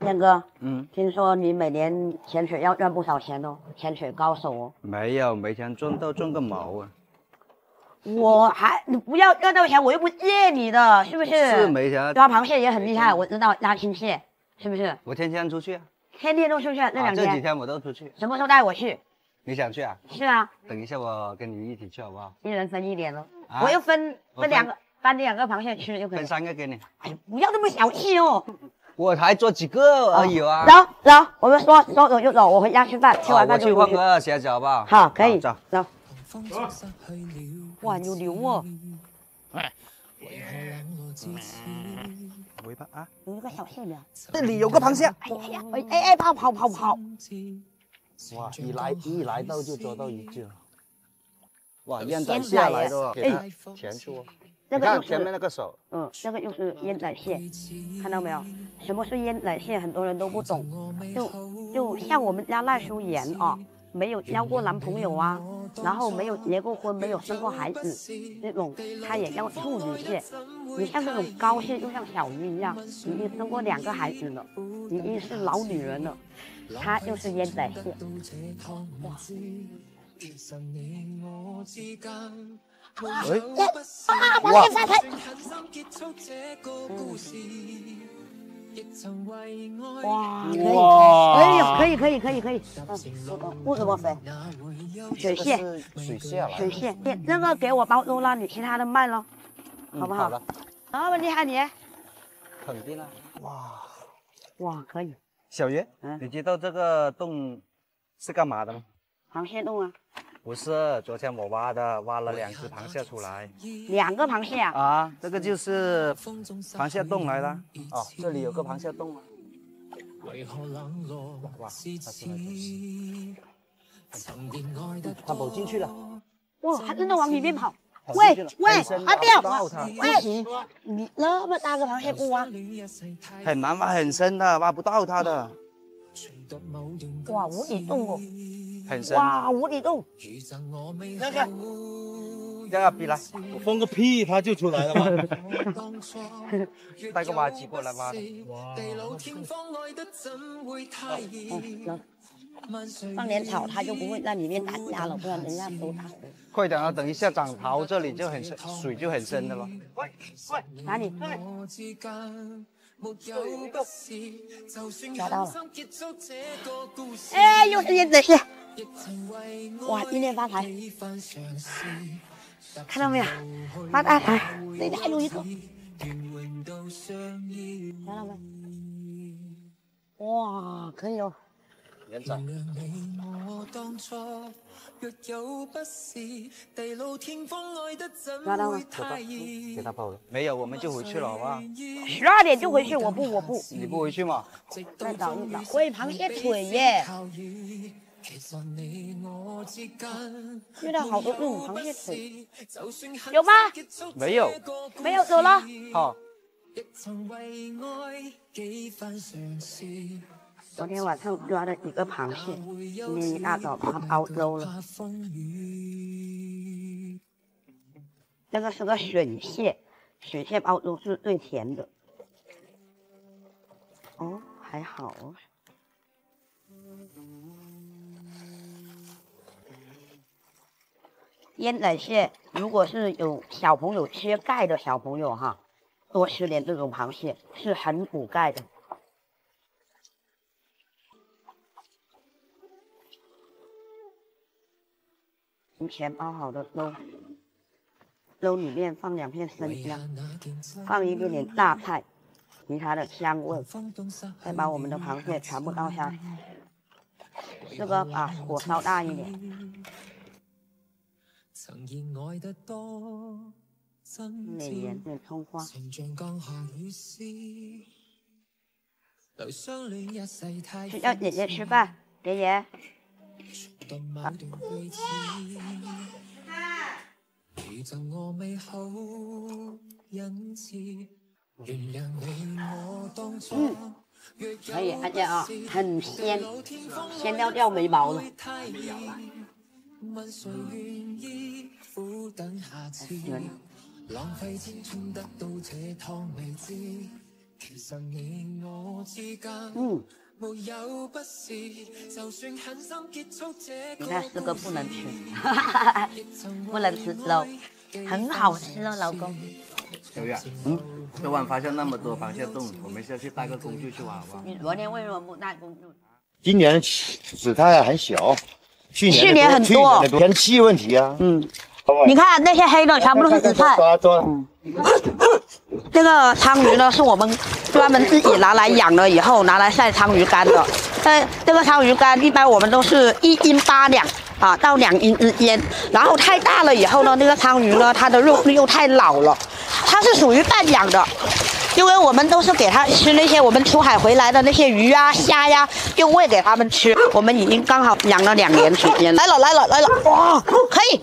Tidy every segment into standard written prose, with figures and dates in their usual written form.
燕哥，听说你每年潜水要赚不少钱哦，潜水高手哦。 没有，没钱赚个毛啊！ 你不要赚到钱，我又不借你的，是不是？ 是没钱。 抓螃蟹也很厉害，我知道拉青蟹，是不是？ 我天天出去啊， 天天都出去，那2天。 这几天我都出去。 什么时候带我去？ 你想去啊？ 是啊。 等一下我跟你一起去好不好？ 一人分1点咯。我又分2个，搬2个螃蟹吃就可以。 分3个给你。 哎呀，不要那么小气哦。 我才做几个而已啊。 走，我们说走就走，我回家吃饭，吃完饭就我去换个鞋子好不好？ 好，可以。 走。 哇，有牛哦！ 尾巴啊！ 有一个小蟹苗。 这里有个螃蟹。 哎，跑！ 哇，一来到就捉到一只。哇，烟仔蟹来的，给它钳住哦。你看前面那个手， 那个又是烟仔蟹，看到没有？什么是烟仔蟹？很多人都不懂。就像我们家赖淑妍啊，没有交过男朋友啊，然后没有结过婚，没有生过孩子，这种它也叫处女蟹。你像这种膏蟹，就像小鱼一样，已经生过2个孩子了，已经是老女人了，它就是烟仔蟹。哇！ 喂！ 螃蟹发财！哇！哎呦，可以。不怎么肥。水蟹，这个给我包住了，你其他的卖了，好不好？ 好了。 那么厉害你？ 肯定了。 哇，可以。 小鱼，你知道这个洞是干嘛的吗？ 螃蟹洞啊。 不是，昨天我挖了2只螃蟹出来。 2个螃蟹啊？ 啊，这个就是螃蟹洞来了。哦，这里有个螃蟹洞啊。哇，它跑进去了。 哇，它真的往里面跑。喂，阿彪，喂，你那么大个螃蟹不挖？ 很难挖，很深的，挖不到它的。 哇，无底洞哦。 很深。 哇，无底洞。 这个比来， 我放个屁，它就出来了吗？ 带个挖机过来挖的。 哇！ 放点草，它就不会在里面打架了，不然人家都打死。 快点啊！等一下涨潮，这里就很深，水就很深的了。 喂，哪里？抓到了！哎，又是烟仔蟹！哇，今天发财！看到没有？发大财！这里还有一个，看到没？哇，可以哦！ 烟仔。 抓到了！ 给他跑了。没有，我们就回去了，好不好 ？12点就回去，我不。 你不回去吗？ 再找一找。喂，螃蟹腿耶！遇到好多这种螃蟹腿，有吗？ 没有， 走了。 好。 昨天晚上抓了几个螃蟹，今天一大早把它包粥了。这个是个水蟹，水蟹包粥是最甜的。哦，还好哦。烟仔蟹，如果是有小朋友缺钙的小朋友哈，多吃点这种螃蟹是很补钙的。提前包好的粥里面放2片生姜，放一点点大菜，其他的香味，再把我们的螃蟹全部倒下去。这个把火烧大一点。点盐，点葱花。去叫姐姐吃饭，爷爷。可以，而且啊，很鲜，鲜到掉眉毛了。 嗯，你看四哥不能吃，不能吃肉，很好吃哦，老公。 小月，昨晚发现那么多螃蟹洞，我们下去带个工具去挖好不好？ 你昨天为什么不带工具？ 今年紫菜还小，去年很多， 天气问题啊。 你看那些黑的全部都是紫菜。这个鲳鱼呢，是我们专门自己拿来养了以后拿来晒鲳鱼干的。这个鲳鱼干一般我们都是1斤8两啊，到2斤之间。然后太大了以后呢，那个鲳鱼呢，它的肉又太老了，它是属于半养的。因为我们都是给它吃那些我们出海回来的那些鱼呀、虾呀，就喂给它们吃。我们已经刚好养了2年时间。来了，哇，可以。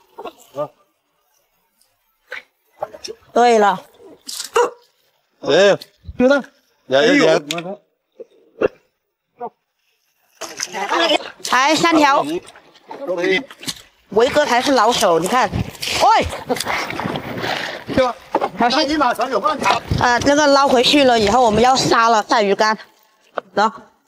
对了， 哎，就那， 才3条，维哥才是老手，你看，喂，小心一码船有半条。 这个捞回去了以后，我们要杀了晒鱼干，走。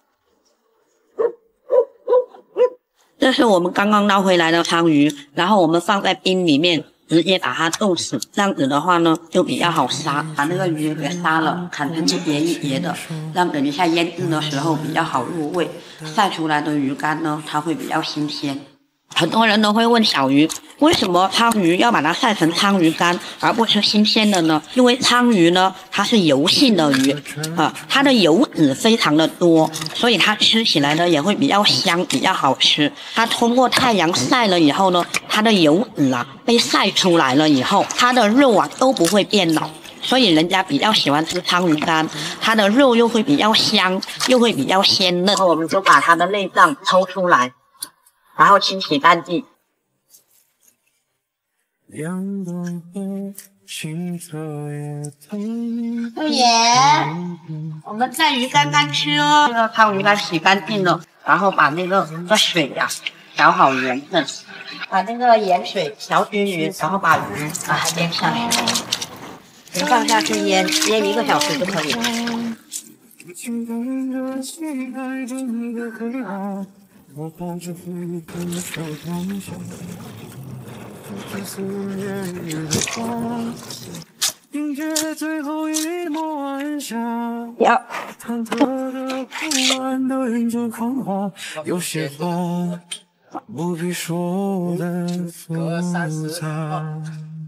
这是我们刚刚捞回来的鲳鱼，然后我们放在冰里面。直接把它冻死，这样子的话呢，就比较好杀。把那个鱼给杀了，砍成一节一节的，让等一下腌制的时候比较好入味。晒出来的鱼干呢，它会比较新鲜。很多人都会问小鱼，为什么鲳鱼要把它晒成鲳鱼干，而不是新鲜的呢？因为鲳鱼呢，它是油性的鱼，它的油脂非常的多，所以它吃起来呢也会比较香，比较好吃。它通过太阳晒了以后呢，它的油脂被晒出来了以后，它的肉都不会变老。所以人家比较喜欢吃鲳鱼干，它的肉又会比较香，又会比较鲜嫩。我们就把它的内脏抽出来。然后清洗干净。二爷，我们带鱼干干吃哦。这个鲳鱼干洗干净了，然后把那个水呀调好盐分，把那个盐水调均匀，然后把鱼把它腌下去，放下去腌1个小时就可以了。我抱着回忆跟你手牵手，这思念日的花，迎接最后一抹晚霞。忐忑的不安的人间繁华，有些话不必说的复杂，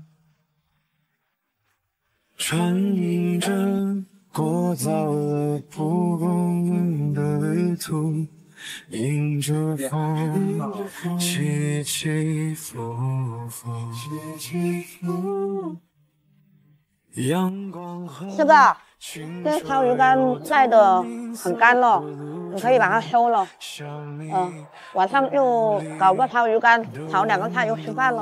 穿映着过早了蒲公英的旅途。迎着风，起起伏伏，阳光和这个鲳鱼干晒得很干了，你可以把它收了。晚上就搞个鲳鱼干，炒2个菜就吃饭了。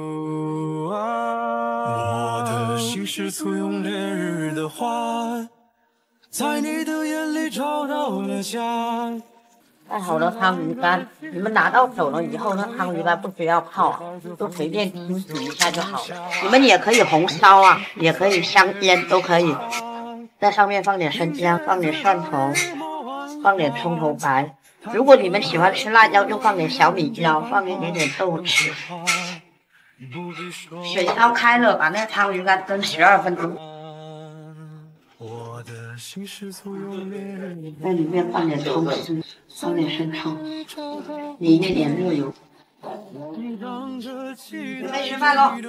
我的心是簇拥烈日的花，在你的眼里找到了家。晒好了鲳鱼干，你们拿到手了以后呢，鲳鱼干不需要泡，就随便清洗一下就好了。你们也可以红烧啊，也可以香腌，都可以。在上面放点生姜，放点蒜头，放点葱头白。如果你们喜欢吃辣椒，就放点小米椒，放一点点豆豉。水烧开了，把那个鲳鱼干蒸12分钟。在里面放点葱丝，放点生抽，淋一点热油。准备吃饭喽！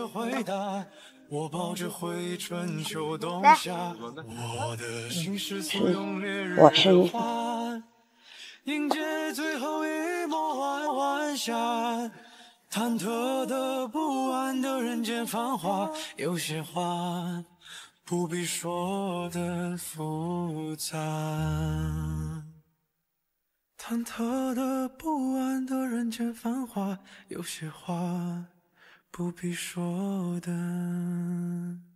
来，我吃一份。迎接最后一抹晚霞，忐忑的不安的人间繁华，有些话不必说的复杂，忐忑的不安的人间繁华，有些话不必说的。